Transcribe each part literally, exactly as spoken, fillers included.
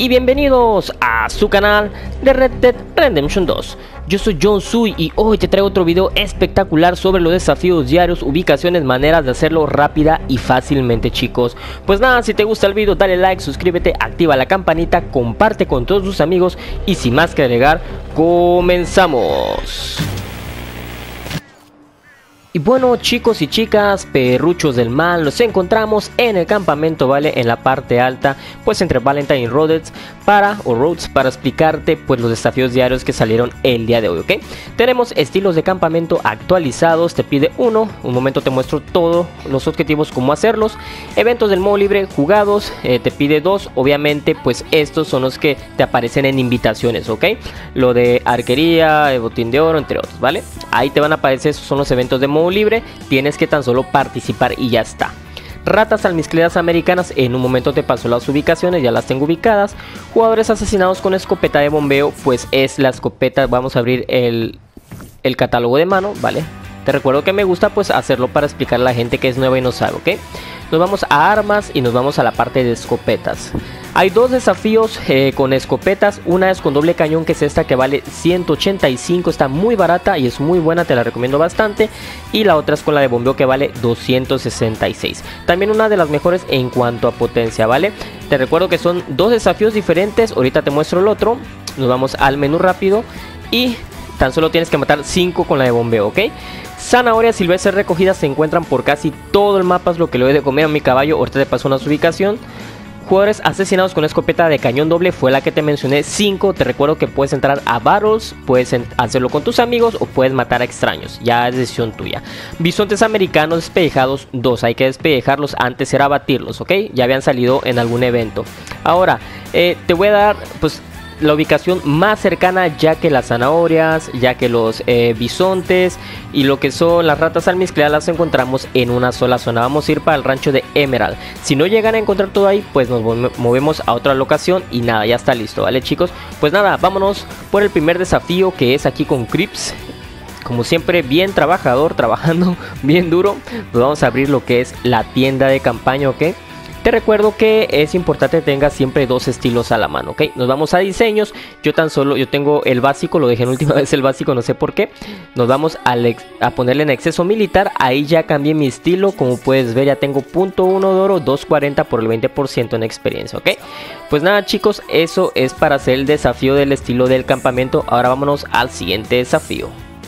y bienvenidos a su canal de Red Dead Redemption dos. Yo soy John Sui y hoy te traigo otro video espectacular sobre los desafíos diarios, ubicaciones, maneras de hacerlo rápida y fácilmente, chicos. Pues nada, si te gusta el video dale like, suscríbete, activa la campanita, comparte con todos tus amigos y sin más que agregar, comenzamos. Y bueno, chicos y chicas, perruchos del mal, nos encontramos en el campamento, ¿vale? En la parte alta, pues entre Valentine y Rhodes para, o Rhodes, para explicarte pues los desafíos diarios que salieron el día de hoy, ¿ok? Tenemos estilos de campamento actualizados, te pide uno, un momento te muestro todos los objetivos, cómo hacerlos. Eventos del modo libre jugados, eh, te pide dos, obviamente pues estos son los que te aparecen en invitaciones, ¿ok? Lo de arquería, el botín de oro, entre otros, ¿vale? Ahí te van a aparecer, esos son los eventos de modo libre, tienes que tan solo participar y ya está. Ratas almizcleras americanas, en un momento te paso las ubicaciones, ya las tengo ubicadas. Jugadores asesinados con escopeta de bombeo, pues es la escopeta, vamos a abrir el, el catálogo de mano, ¿vale? Te recuerdo que me gusta pues hacerlo para explicar a la gente que es nueva y no sabe, ¿ok? Nos vamos a armas y nos vamos a la parte de escopetas. Hay dos desafíos eh, con escopetas. Una es con doble cañón, que es esta que vale ciento ochenta y cinco. Está muy barata y es muy buena, te la recomiendo bastante. Y la otra es con la de bombeo, que vale doscientos sesenta y seis. También una de las mejores en cuanto a potencia, ¿vale? Te recuerdo que son dos desafíos diferentes. Ahorita te muestro el otro. Nos vamos al menú rápido y tan solo tienes que matar cinco con la de bombeo, ¿ok? Zanahorias silvestres recogidas se encuentran por casi todo el mapa, es lo que le doy de comer a mi caballo. Ahorita te paso una ubicación. Jugadores asesinados con escopeta de cañón doble, fue la que te mencioné, cinco. Te recuerdo que puedes entrar a battles, puedes hacerlo con tus amigos o puedes matar a extraños, ya es decisión tuya. Bisontes americanos despellejados, dos, hay que despellejarlos, antes era batirlos, ¿ok? Ya habían salido en algún evento. Ahora, eh, te voy a dar pues la ubicación más cercana, ya que las zanahorias, ya que los eh, bisontes y lo que son las ratas almizcleras las encontramos en una sola zona. Vamos a ir para el rancho de Emerald. Si no llegan a encontrar todo ahí, pues nos movemos a otra locación y nada, ya está listo, ¿vale, chicos? Pues nada, vámonos por el primer desafío, que es aquí con Crips. Como siempre, bien trabajador, trabajando bien duro. Pues vamos a abrir lo que es la tienda de campaña, ¿ok? Te recuerdo que es importante que tengas siempre dos estilos a la mano, ¿ok? Nos vamos a diseños. Yo tan solo, yo tengo el básico, lo dejé en última vez el básico, no sé por qué. Nos vamos al a ponerle en exceso militar. Ahí ya cambié mi estilo. Como puedes ver, ya tengo punto uno de oro, dos cuarenta por el veinte por ciento en experiencia, ¿ok? Pues nada, chicos, eso es para hacer el desafío del estilo del campamento. Ahora vámonos al siguiente desafío.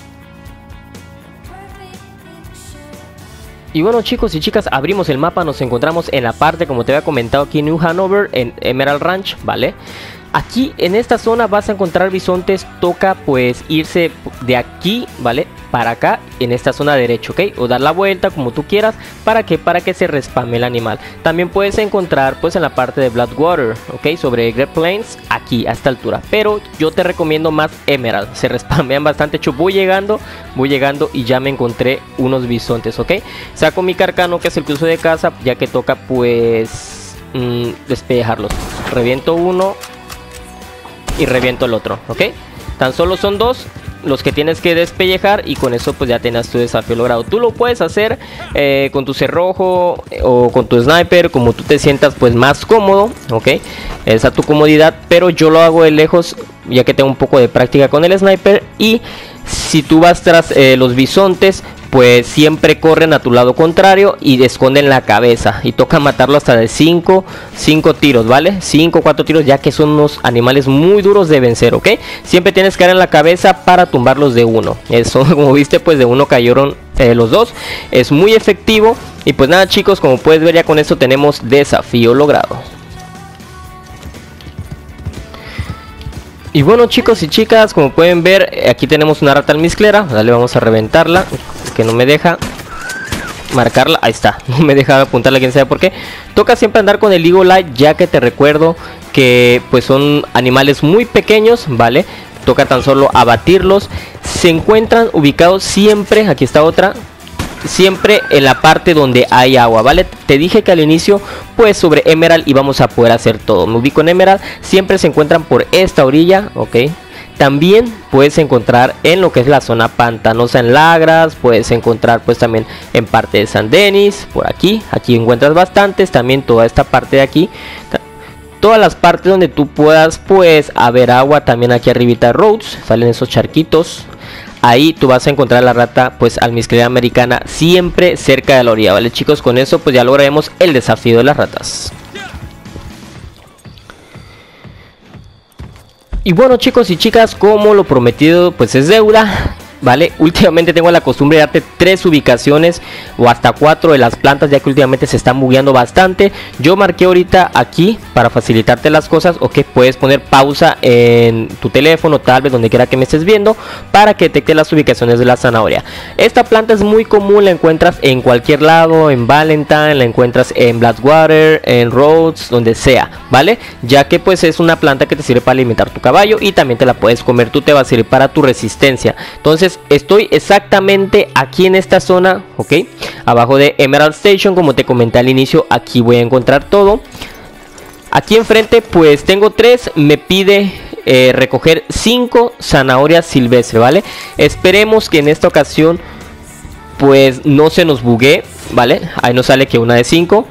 Y bueno, chicos y chicas, abrimos el mapa, nos encontramos en la parte, como te había comentado, aquí en New Hanover, en Emerald Ranch, ¿vale? Aquí en esta zona vas a encontrar bisontes, toca pues irse de aquí, ¿vale? Para acá, en esta zona derecha, ¿ok? O dar la vuelta como tú quieras, ¿para qué? Para que se respame el animal. También puedes encontrar pues en la parte de Bloodwater, ¿ok? Sobre Great Plains, aquí, a esta altura. Pero yo te recomiendo más Emerald, se respamean bastante. Yo voy llegando, voy llegando y ya me encontré unos bisontes, ¿ok? Saco mi carcano, que es el que uso de caza, ya que toca pues mmm, despejarlos. Reviento uno y reviento el otro, ¿ok? Tan solo son dos los que tienes que despellejar y con eso pues ya tienes tu desafío logrado. Tú lo puedes hacer eh, con tu cerrojo o con tu sniper, como tú te sientas pues más cómodo, ¿ok? Es a tu comodidad, pero yo lo hago de lejos ya que tengo un poco de práctica con el sniper. Y si tú vas tras eh, los bisontes, pues siempre corren a tu lado contrario y esconden la cabeza. Y toca matarlo hasta de cinco tiros, ¿vale? cinco, cuatro tiros, ya que son unos animales muy duros de vencer, ¿ok? Siempre tienes que dar en la cabeza para tumbarlos de uno. Eso, como viste, pues de uno cayeron eh, los dos. Es muy efectivo. Y pues nada, chicos, como puedes ver, ya con esto tenemos desafío logrado. Y bueno, chicos y chicas, como pueden ver, aquí tenemos una rata almizclera. Dale, vamos a reventarla, que no me deja marcarla. Ahí está, no me deja apuntarla, quién sabe por qué. Toca siempre andar con el Eagle Eye, ya que te recuerdo que pues son animales muy pequeños, ¿vale? Toca tan solo abatirlos. Se encuentran ubicados siempre, aquí está otra, siempre en la parte donde hay agua, ¿vale? Te dije que al inicio pues sobre Emerald íbamos a poder hacer todo. Me ubico en Emerald, siempre se encuentran por esta orilla, ¿ok? También puedes encontrar en lo que es la zona pantanosa en Lagras, puedes encontrar pues también en parte de San Denis, por aquí, aquí encuentras bastantes, también toda esta parte de aquí. todas las partes donde tú puedas pues haber agua. También aquí arribita de Rhodes salen esos charquitos. Ahí tú vas a encontrar la rata pues almizclera americana siempre cerca de la orilla, ¿vale chicos? Con eso pues ya lograremos el desafío de las ratas. Y bueno chicos y chicas, como lo prometido pues es deuda, ¿vale? Últimamente tengo la costumbre de darte tres ubicaciones o hasta cuatro de las plantas, ya que últimamente se están bugueando bastante. Yo marqué ahorita aquí para facilitarte las cosas. Ok, puedes poner pausa en tu teléfono, tal vez donde quiera que me estés viendo, para que detecte las ubicaciones de la zanahoria. Esta planta es muy común, la encuentras en cualquier lado, en Valentine, la encuentras en Blackwater, en Rhodes, donde sea, ¿vale? Ya que pues es una planta que te sirve para alimentar tu caballo y también te la puedes comer tú, te va a servir para tu resistencia. Entonces estoy exactamente aquí en esta zona, ok, abajo de Emerald Station, como te comenté al inicio. Aquí voy a encontrar todo. Aquí enfrente pues tengo tres, me pide eh, recoger cinco zanahorias silvestres, ¿vale? Esperemos que en esta ocasión pues no se nos buguee, ¿vale? Ahí nos sale que una de cinco,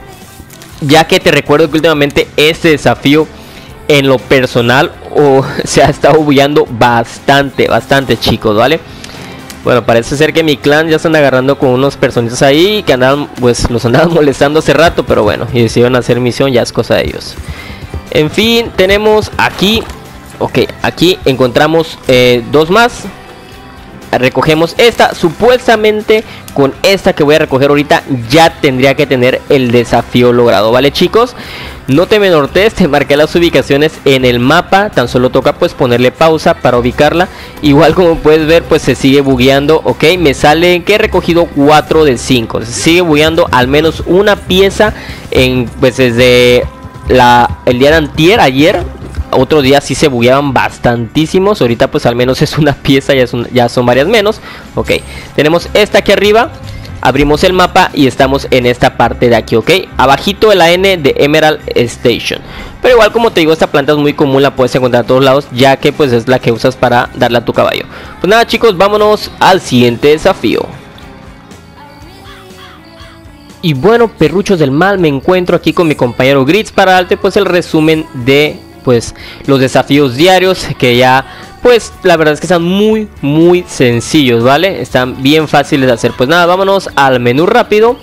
ya que te recuerdo que últimamente este desafío en lo personal o se ha estado bugueando bastante, bastante chicos, ¿vale? Bueno, parece ser que mi clan ya están agarrando con unos personitas ahí que andaban, pues los andaban molestando hace rato, pero bueno, y decidieron hacer misión, ya es cosa de ellos. En fin, tenemos aquí, ok, aquí encontramos eh, dos más. Recogemos esta, supuestamente con esta que voy a recoger ahorita ya tendría que tener el desafío logrado, ¿vale chicos? No te me nortees, te marqué las ubicaciones en el mapa, tan solo toca pues ponerle pausa para ubicarla. Igual como puedes ver pues se sigue bugueando, ok, me sale que he recogido cuatro de cinco, se sigue bugueando al menos una pieza en pues desde la, el día de antier, ayer. Otro día sí se bugueaban bastantísimos. Ahorita pues al menos es una pieza, ya son, ya son varias menos. Ok, tenemos esta aquí arriba. Abrimos el mapa y estamos en esta parte de aquí, ok. Abajito de la N de Emerald Station. Pero igual como te digo, esta planta es muy común, la puedes encontrar a todos lados, ya que pues es la que usas para darle a tu caballo. Pues nada chicos, vámonos al siguiente desafío. Y bueno, perruchos del mal, me encuentro aquí con mi compañero Grits para darte pues el resumen de pues los desafíos diarios, que ya pues la verdad es que están muy muy sencillos, ¿vale? Están bien fáciles de hacer. Pues nada, vámonos al menú rápido.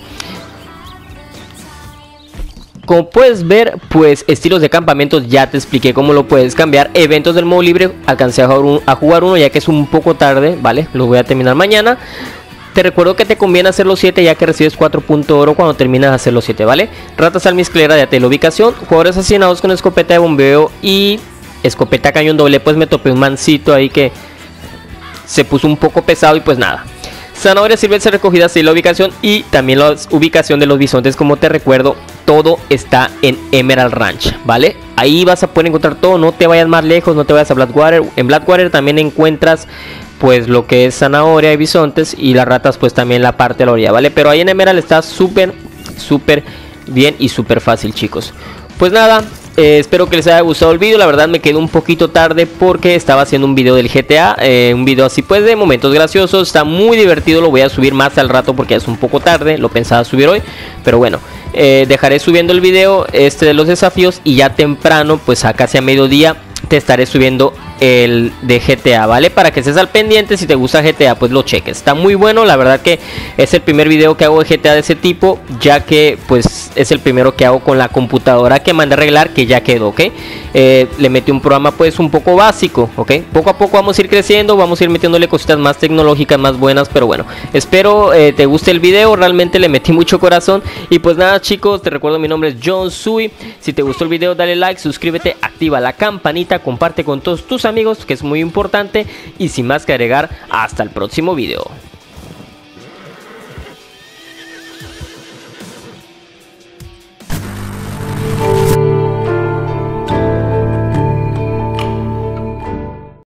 Como puedes ver, pues estilos de campamentos ya te expliqué cómo lo puedes cambiar. Eventos del modo libre, alcancé a jugar, un, a jugar uno ya que es un poco tarde, ¿vale? Lo voy a terminar mañana. Te recuerdo que te conviene hacer los siete ya que recibes cuatro puntos de oro cuando terminas de hacer los siete, ¿vale? Ratas almizclera, ya te la ubicación. Jugadores asesinados con escopeta de bombeo y escopeta cañón doble. Pues me topé un mancito ahí que se puso un poco pesado y pues nada. Zanahorias silvestres recogidas y la ubicación y también la ubicación de los bisontes. Como te recuerdo, todo está en Emerald Ranch, ¿vale? Ahí vas a poder encontrar todo, no te vayas más lejos, no te vayas a Blackwater. En Blackwater también encuentras pues lo que es zanahoria y bisontes, y las ratas pues también la parte de la orilla, ¿vale? Pero ahí en Emerald está súper, súper bien y súper fácil chicos. Pues nada, eh, espero que les haya gustado el vídeo. La verdad me quedé un poquito tarde porque estaba haciendo un video del G T A, eh, un video así pues de momentos graciosos. Está muy divertido, lo voy a subir más al rato porque es un poco tarde, lo pensaba subir hoy, pero bueno. Eh, dejaré subiendo el video este de los desafíos y ya temprano, pues a casi a mediodía, te estaré subiendo el de G T A, ¿vale? Para que estés al pendiente. Si te gusta G T A, pues lo cheques. Está muy bueno, la verdad que es el primer video que hago de G T A de ese tipo, ya que pues es el primero que hago con la computadora que mandé a arreglar, que ya quedó, ¿ok? Eh, le metí un programa pues un poco básico, ¿ok? Poco a poco vamos a ir creciendo, vamos a ir metiéndole cositas más tecnológicas, más buenas, pero bueno, espero eh, te guste el video. Realmente le metí mucho corazón. Y pues nada chicos, te recuerdo mi nombre es John Sui. Si te gustó el video, dale like, suscríbete, activa la campanita, comparte con todos tus amigos, que es muy importante. Y sin más que agregar, hasta el próximo video.